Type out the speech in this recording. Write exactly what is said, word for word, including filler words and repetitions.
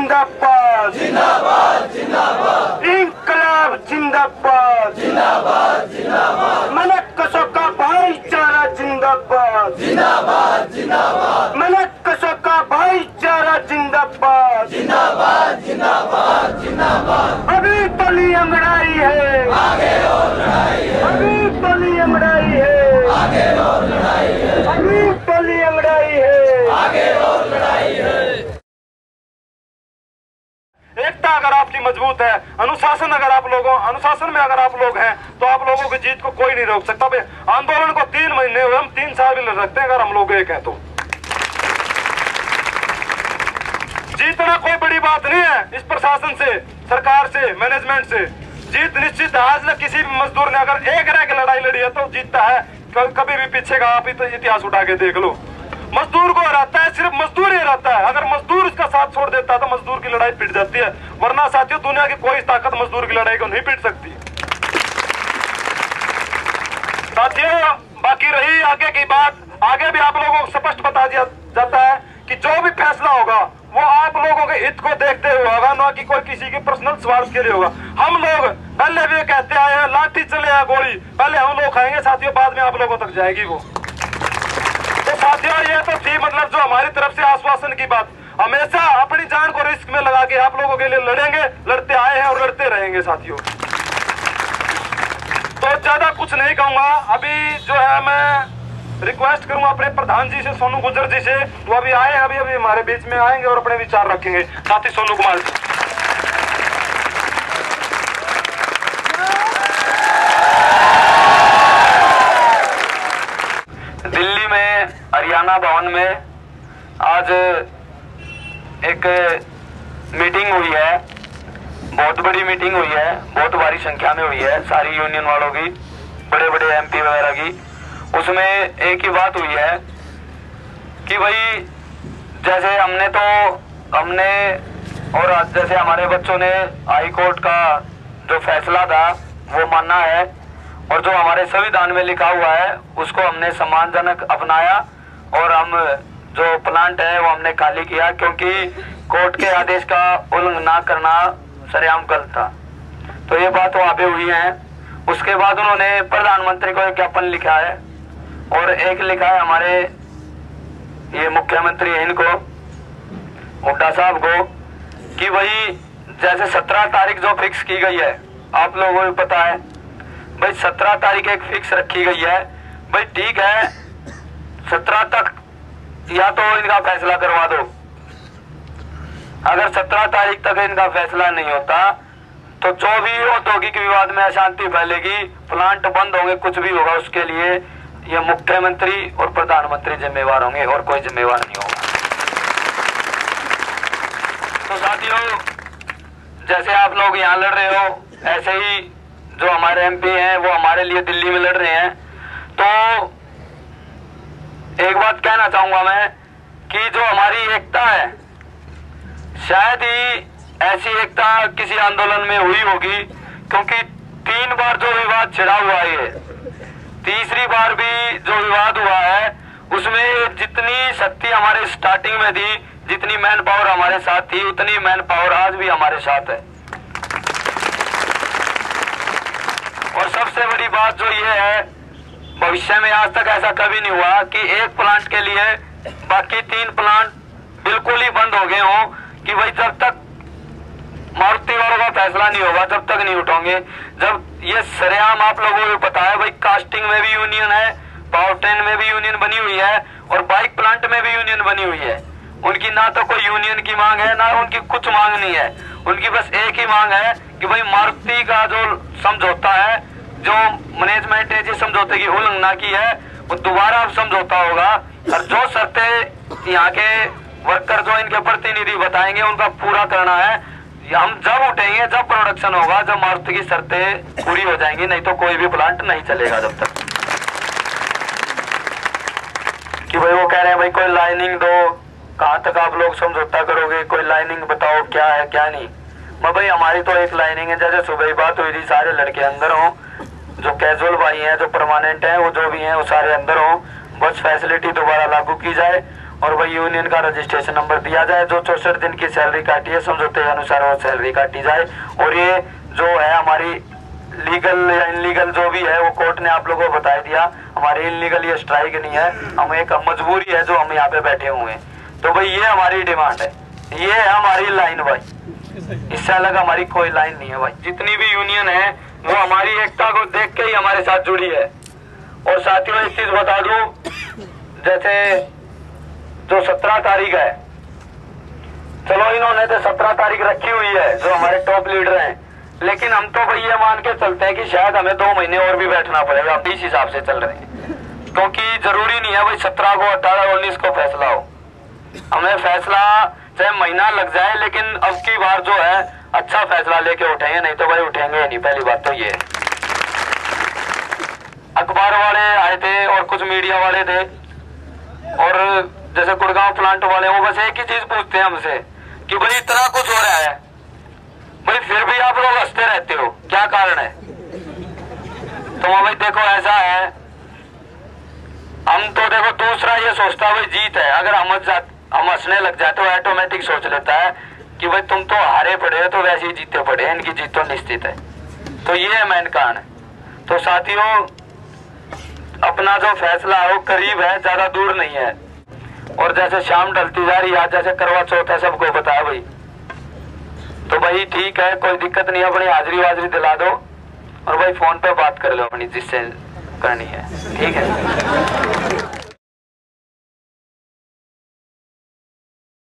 जिंदाबाद जिंदाबाद जिंदाबाद इंकलाब जिंदाबाद जिंदाबाद जिंदाबाद मनक्कसों का भाईचारा जिंदाबाद जिंदाबाद जिंदाबाद मनक्कसों का भाईचारा जिंदाबाद जिंदाबाद जिंदाबाद जिंदाबाद अभी तली अंगड़ाई है आगे और लड़ाई है अभी तली अंगड़ाई है आगे और लड़ाई है अभी तली अंगड़ाई है आगे और लड़ाई है। एकता अगर आपकी मजबूत है, अनुशासन अगर आप लोगों अनुशासन में अगर आप लोग हैं तो आप लोगों की जीत को कोई नहीं रोक सकता। भाई आंदोलन को तीन महीने हुए, हम तीन साल भी लड़ सकते हैं अगर हम लोग एक हैं तो। जीतना कोई बड़ी बात नहीं है। इस प्रशासन से, सरकार से, मैनेजमेंट से जीत निश्चित है। आज तक किसी भी मजदूर ने अगर एक रह के लड़ाई लड़ी है तो जीतता है। कभी भी पीछे का आप ही तो इतिहास उठा के देख लो, मजदूर को हराता है सिर्फ मजदूर ही हराता है। अगर मजदूर इसका साथ छोड़ देता है तो मजदूर की लड़ाई पिट जाती है, वरना साथियों दुनिया की कोई ताकत मजदूर की लड़ाई को नहीं पिट सकती। साथियों बाकी रही आगे की बात, आगे भी आप लोगों को स्पष्ट बता दिया जाता है कि जो भी फैसला होगा वो आप लोगों के हित को देखते हुए होगा, ना कि कोई किसी के पर्सनल स्वार्थ के लिए होगा। हम लोग पहले भी कहते आए हैं, लाठी चले या गोली पहले हम लोग खाएंगे साथियों, बाद में आप लोगों तक जाएगी वो। तो साथियों ये तो थी मतलब जो हमारी तरफ से आश्वासन की बात। हमेशा अपनी जान को रिस्क में लगा के आप लोगों के लिए लड़ेंगे, लड़ते आए हैं और लड़ते रहेंगे साथियों। तो ज्यादा कुछ नहीं कहूंगा। अभी जो है मैं रिक्वेस्ट करूंगा अपने प्रधान जी से, सोनू गुर्जर जी से, वो अभी आए हैं, अभी अभी हमारे बीच में आएंगे और अपने विचार रखेंगे। साथी सोनू कुमार जी। दिल्ली में हरियाणा भवन में आज एक मीटिंग हुई है, बहुत बड़ी मीटिंग हुई है, बहुत भारी संख्या में हुई है, सारी यूनियन वालों की, बड़े बड़े एमपी वगैरह की। उसमें एक ही बात हुई है कि भाई जैसे हमने तो हमने और जैसे हमारे बच्चों ने हाई कोर्ट का जो फैसला था वो माना है और जो हमारे संविधान में लिखा हुआ है उसको हमने सम्मानजनक अपनाया और हम जो प्लांट है वो हमने खाली किया, क्योंकि कोर्ट के आदेश का उल्लंघन ना करना सरेआम गलत था। तो ये बात वहाँ पे हुई है। उसके बाद उन्होंने प्रधानमंत्री को एक ज्ञापन लिखा है और एक लिखा है हमारे ये मुख्यमंत्री इनको हुड्डा साहब को कि भाई जैसे सत्रह तारीख जो फिक्स की गई है, आप लोगों को पता है भाई सत्रह तारीख एक फिक्स रखी गई है। भाई ठीक है, सत्रह तक या तो इनका फैसला करवा दो। अगर सत्रह तारीख तक इनका फैसला नहीं होता तो जो भी औद्योगिक विवाद में अशांति फैलेगी, प्लांट बंद होंगे, कुछ भी होगा, उसके लिए ये मुख्यमंत्री और प्रधानमंत्री जिम्मेवार होंगे और कोई जिम्मेवार नहीं होगा। तो साथियों जैसे आप लोग यहाँ लड़ रहे हो, ऐसे ही जो हमारे एमपी हैं वो हमारे लिए दिल्ली में लड़ रहे हैं। तो एक बात कहना चाहूंगा मैं कि जो हमारी एकता है, शायद ही ऐसी एकता किसी आंदोलन में हुई होगी, क्योंकि तीन बार जो विवाद छिड़ा हुआ है, तीसरी बार भी जो विवाद हुआ है उसमें जितनी शक्ति हमारे स्टार्टिंग में थी, जितनी मैन पावर हमारे साथ थी, उतनी मैन पावर आज भी हमारे साथ है। और सबसे बड़ी बात जो ये है, भविष्य में आज तक ऐसा कभी नहीं हुआ कि एक प्लांट के लिए बाकी तीन प्लांट बिल्कुल ही बंद हो गए हों कि भाई जब तक मारुति वालों का फैसला नहीं होगा जब तक नहीं उठाओगे। जब ये सरेआम आप लोगों को पता है भाई, कास्टिंग में भी यूनियन है, पावर ट्रेन में भी यूनियन बनी हुई है और बाइक प्लांट में भी यूनियन बनी हुई है। उनकी ना तो कोई यूनियन की मांग है, ना उनकी कुछ मांग नहीं है। उनकी बस एक ही मांग है कि भाई मारुति का जो समझौता है, जो मैनेजमेंट ने जिस समझौते की उल्लंघना की है, वो दोबारा अब समझौता होगा और जो शर्तें यहाँ के वर्कर जो इनके प्रतिनिधि बताएंगे उनका पूरा करना है। हम जब उठेंगे, जब प्रोडक्शन होगा, जब मारुति की शर्तें पूरी हो जाएंगी, नहीं तो कोई भी प्लांट नहीं चलेगा जब तक। कि भाई वो कह रहे हैं भाई कोई लाइनिंग दो, कहाँ तक आप लोग समझौता करोगे, कोई लाइनिंग बताओ क्या है क्या नहीं। मैं भाई हमारी तो एक लाइनिंग है, जैसे सुबह ही बात हुई थी, सारे लड़के अंदर हों, जो कैजुअल भाई हैं, जो परमानेंट हैं, वो जो भी हैं वो सारे अंदर हों, बस फैसिलिटी दोबारा लागू की जाए और वही यूनियन का रजिस्ट्रेशन नंबर दिया जाए। जो चौसठ दिन की सैलरी काटी है समझौते के अनुसार वो सैलरी काटी जाए। और ये जो है हमारी लीगल या इनलीगल जो भी है वो कोर्ट ने आप लोगों को बता दिया, हमारी इनलीगल ये स्ट्राइक नहीं है, हम एक मजबूरी है जो हम यहाँ पे बैठे हुए हैं। तो भाई ये हमारी डिमांड है, ये है हमारी लाइन भाई, इससे अलग हमारी कोई लाइन नहीं है भाई। जितनी भी यूनियन है वो हमारी एकता को देख के ही हमारे साथ जुड़ी है। और साथियों एक चीज बता दूं, जैसे जो सत्रह तारीख है, चलो इन्होंने तो सत्रह तारीख रखी हुई है जो हमारे टॉप लीडर हैं, लेकिन हम तो भाई ये मान के चलते हैं कि शायद हमें दो महीने और भी बैठना पड़ेगा, हम इस हिसाब से चल रहे हैं। क्योंकि जरूरी नहीं है भाई सत्रह को अठारह उन्नीस को फैसला हो, हमें फैसला चाहे महीना लग जाए लेकिन अब की बार जो है अच्छा फैसला लेके उठेंगे, नहीं तो भाई उठेंगे नहीं। पहली बात तो ये है। अखबार वाले आए थे और कुछ मीडिया वाले थे और जैसे गुड़गांव प्लांट वाले, वो बस एक ही चीज पूछते हैं हमसे कि भाई इतना कुछ हो रहा है भाई फिर भी आप लोग हंसते रहते हो, क्या कारण है? तो भाई देखो ऐसा है, हम तो देखो दूसरा ये सोचता भाई जीत है, अगर हम हम हंसने लग जाए तो ऑटोमेटिक सोच लेता है कि भाई तुम तो हारे पड़े हो तो वैसे ही जीते पड़े हैं, इनकी जीत तो निश्चित है। तो ये है मेन कारण है। तो साथियों अपना जो फैसला है वो करीब है, ज्यादा दूर नहीं है। और जैसे शाम ढलती जा रही है, आज जैसे करवा चौथ है सबको पता है भाई, तो भाई ठीक है कोई दिक्कत नहीं है, अपनी हाजिरी वाजिरी दिला दो और भाई फोन पे बात कर लो अपनी जिससे करनी है, ठीक है।